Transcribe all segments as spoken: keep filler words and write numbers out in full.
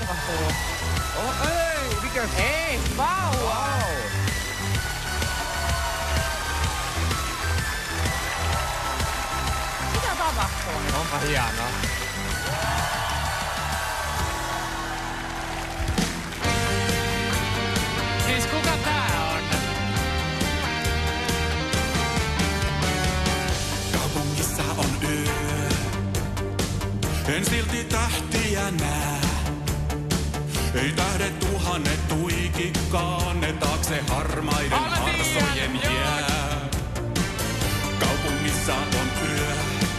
tapahtuu? Oh, ei, mikä? Ei, vauva! Wow. Mitä tapahtuu nyt? Onpa hienoa. Siis kuka tää on? Kaupungissa on yö, en silti tähtiä näe. Ei tähdet tuhannet tuikikkaan, ne taakse harmaiden Mä tiedän, arsojen joo. jää. Kaupungissa on yö,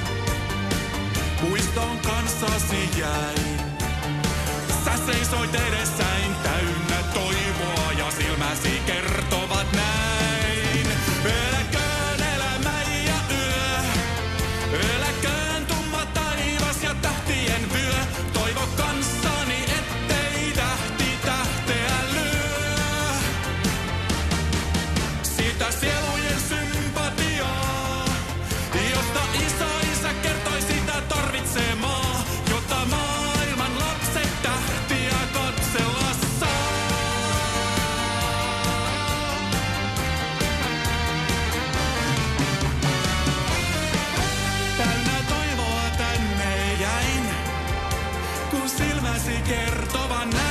muiston kanssasi jäin. Sä seisoit edessäin täynnä toivoa ja silmäsi kertovat näin. Eläköön elämä ja yö, eläköön tumma taivas ja tähtien vyö. Toivo kanssani, ettei tähti tähteä lyö. Sitä sielujen sympatiaa, josta isoisä kertoi sitä tarvitsemaa, jotta maailman lapset tähtiä katsella saa. Täynnä toivoa tänne jäin, kun silmäsi kertovan näin.